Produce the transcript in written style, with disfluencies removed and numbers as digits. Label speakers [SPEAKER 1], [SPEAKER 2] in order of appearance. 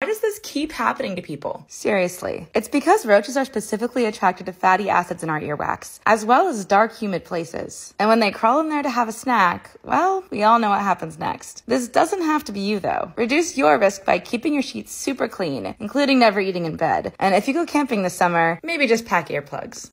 [SPEAKER 1] Why does this keep happening to people? Seriously, it's because roaches are specifically attracted to fatty acids in our earwax, as well as dark, humid places. And when they crawl in there to have a snack, well, we all know what happens next. This doesn't have to be you, though. Reduce your risk by keeping your sheets super clean, including never eating in bed. And if you go camping this summer, maybe just pack earplugs.